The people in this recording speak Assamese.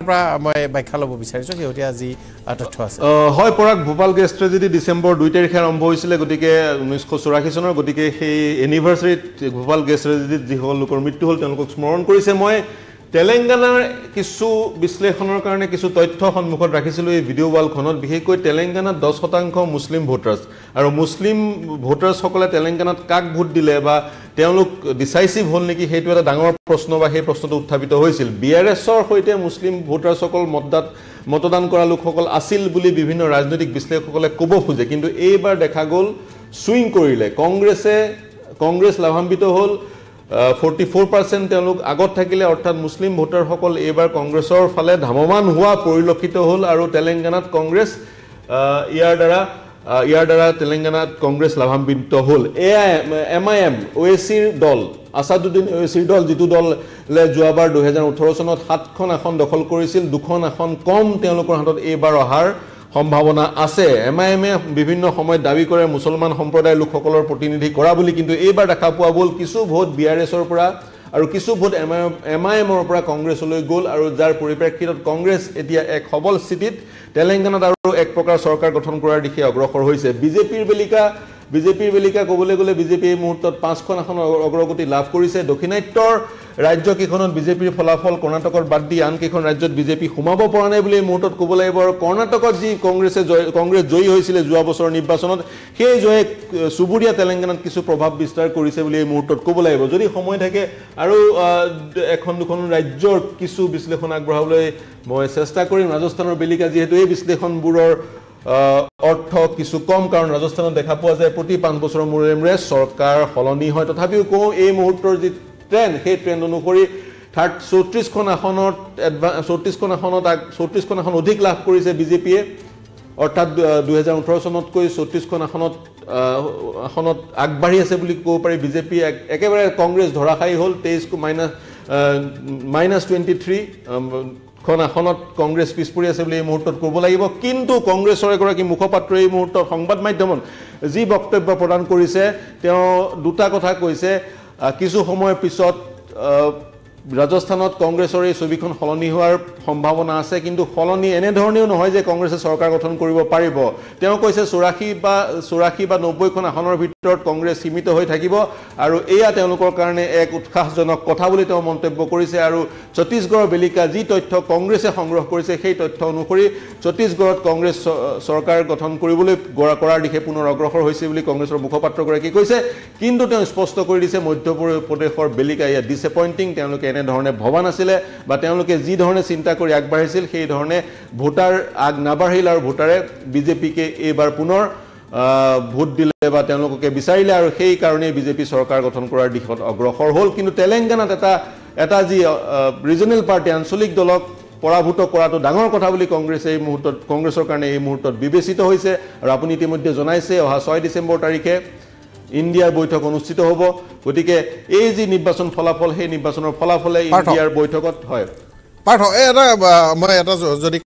পৰা মই ব্যাখ্যা ল'ব বিচাৰিছোঁ শেহতীয়া যি তথ্য আছে হয় পৰাগ ভোপাল গেছ ট্ৰেজেডি ডিচেম্বৰ 2 তাৰিখে আৰম্ভ হৈছিলে গতিকে 1984 চনৰ গতিকে সেই এনিভাৰ্সাৰীত ভোপাল গেছ ট্ৰেজেডিত যিসকল লোকৰ মৃত্যু হ'ল তেওঁলোকক স্মৰণ কৰিছে মই তেলেংগানাৰ কিছু বিশ্লেষণৰ কাৰণে কিছু তথ্য সন্মুখত ৰাখিছিলোঁ এই ভিডিঅ' ৱালখনত বিশেষকৈ তেলেংগানাত 10% মুছলিম ভোটাৰ্ছ আৰু মুছলিম ভোটাৰ্ছসকলে তেলেংগানাত কাক ভোট দিলে বা তেওঁলোক ডিসাইচিভ হ'ল নেকি সেইটো এটা ডাঙৰ প্ৰশ্ন বা সেই প্ৰশ্নটো উত্থাপিত হৈছিল বিআৰএছৰ সৈতে মুছলিম ভোটাৰ্ছসকল মতদান কৰা লোকসকল আছিল বুলি বিভিন্ন ৰাজনৈতিক বিশ্লেষকসকলে ক'ব খোজে কিন্তু এইবাৰ দেখা গ'ল সুইং কৰিলে কংগ্ৰেছ লাভান্বিত হ'ল 44% তেওঁলোক আগত থাকিলে অৰ্থাৎ মুছলিম ভোটাৰসকল এইবাৰ কংগ্ৰেছৰ ফালে ধামমান হোৱা পৰিলক্ষিত হ'ল আৰু তেলেংগানাত কংগ্ৰেছ ইয়াৰ দ্বাৰা তেলেংগানাত কংগ্ৰেছ লাভান্বিত হ'ল এমআইএম ওএচিৰ দল আসাদুদ্দিন ওএচিৰ দল যিটো দলে যোৱাবাৰ 2018 চনত 7খন আসন দখল কৰিছিল 2খন আসন কম তেওঁলোকৰ হাতত এইবাৰ অহাৰ সম্ভাৱনা আছে এমআইএমে বিভিন্ন সময়ত দাবী কৰে মুছলমান সম্প্ৰদায়ৰ লোকসকলৰ প্ৰতিনিধি কৰা বুলি কিন্তু এইবাৰ দেখা পোৱা গ'ল কিছু ভোট বিআৰএছৰ পৰা আৰু কিছু ভোট এমআইএমৰ পৰা কংগ্ৰেছলৈ গ'ল আৰু যাৰ পৰিপ্ৰেক্ষিতত কংগ্ৰেছ এতিয়া এক সবল স্থিতিত তেলেংগানাত আৰু এক প্ৰকাৰ চৰকাৰ গঠন কৰাৰ দিশে অগ্ৰসৰ হৈছে বিজেপিৰ বেলিকা ক'বলৈ গ'লে বিজেপি এই মুহূৰ্তত 5খন আসন অগ্ৰগতি লাভ কৰিছে দক্ষিণাত্যৰ ৰাজ্যকেইখনত বিজেপিৰ ফলাফল কৰ্ণাটকৰ বাদ দি আন কেইখন ৰাজ্যত বিজেপি সোমাব পৰা নাই বুলি এই মুহূৰ্তত ক'ব লাগিব আৰু কৰ্ণাটকত যি কংগ্ৰেছ জয়ী হৈছিলে যোৱা বছৰৰ নিৰ্বাচনত সেই জয়ে সুবুৰীয়া তেলেংগানাত কিছু প্ৰভাৱ বিস্তাৰ কৰিছে বুলি এই মুহূৰ্তত ক'ব লাগিব যদি সময় থাকে আৰু এখন দুখন ৰাজ্যৰ কিছু বিশ্লেষণ আগবঢ়াবলৈ মই চেষ্টা কৰিম ৰাজস্থানৰ বেলিকা যিহেতু এই বিশ্লেষণবোৰৰ অৰ্থ কিছু কম কাৰণ ৰাজস্থানত দেখা পোৱা যায় প্ৰতি 5 বছৰৰ মূৰে চৰকাৰ সলনি হয় তথাপিও কওঁ এই মুহূৰ্তৰ যি ট্ৰেন্ড সেই ট্ৰেন্ড অনুসৰি 34খন আসনত অধিক লাভ কৰিছে বিজেপিয়ে অৰ্থাৎ 2018 চনতকৈ 34খন আসনত আগবাঢ়ি আছে বুলি ক'ব পাৰি বিজেপি একেবাৰে কংগ্ৰেছ ধৰাশায়ী হ'ল 23 খন আসনত কংগ্ৰেছ পিছপৰি আছে বুলি এই মুহূৰ্তত ক'ব লাগিব কিন্তু কংগ্ৰেছৰ এগৰাকী মুখপাত্ৰ এই মুহূৰ্তত সংবাদ মাধ্যমত যি বক্তব্য প্ৰদান কৰিছে তেওঁ দুটা কথা কৈছে কিছু সময়ৰ পিছত ৰাজস্থানত কংগ্ৰেছৰ এই ছবিখন সলনি হোৱাৰ সম্ভাৱনা আছে কিন্তু সলনি এনে ধৰণেও নহয় যে কংগ্ৰেছে চৰকাৰ গঠন কৰিব পাৰিব তেওঁ কৈছে 84 বা 90খন আসনৰ ভিতৰত কংগ্ৰেছ সীমিত হৈ থাকিব আৰু এয়া তেওঁলোকৰ কাৰণে এক উৎসাহজনক কথা বুলি তেওঁ মন্তব্য কৰিছে আৰু ছত্তীশগড়ৰ বেলিকা যি তথ্য কংগ্ৰেছে সংগ্ৰহ কৰিছে সেই তথ্য অনুসৰি ছত্তীশগড়ত কংগ্ৰেছ চৰকাৰ গঠন কৰিবলৈ কৰাৰ দিশে পুনৰ অগ্ৰসৰ হৈছে বুলি কংগ্ৰেছৰ মুখপাত্ৰগৰাকী কৈছে কিন্তু তেওঁ স্পষ্ট কৰি দিছে মধ্য প্ৰদেশৰ বেলিকা ইয়া ডিসএপইন্টিং তেওঁলোকে এনে ধৰণে ভবা নাছিলে বা তেওঁলোকে যি ধৰণে চিন্তা কৰি আগবাঢ়িছিল সেই ধৰণে ভোটাৰ আগ নাবাঢ়িল আৰু ভোটাৰে বিজেপিকে এইবাৰ পুনৰ ভোট দিলে বা তেওঁলোককে বিচাৰিলে আৰু সেই কাৰণে বিজেপি চৰকাৰ গঠন কৰাৰ দিশত অগ্ৰসৰ হ'ল কিন্তু তেলেংগানাত এটা যি ৰিজনেল পাৰ্টি আঞ্চলিক দলক পৰাভূত কৰাটো ডাঙৰ কথা বুলি কংগ্ৰেছৰ কাৰণে এই মুহূৰ্তত বিবেচিত হৈছে আৰু আপুনি ইতিমধ্যে জনাইছে অহা 6 ডিচেম্বৰ তাৰিখে ইণ্ডিয়াৰ বৈঠক অনুষ্ঠিত হ'ব গতিকে এই যি নিৰ্বাচন ফলাফল সেই নিৰ্বাচনৰ ফলাফলে ইণ্ডিয়াৰ বৈঠকত হয় পাৰ্থ এটা মই এটা যদি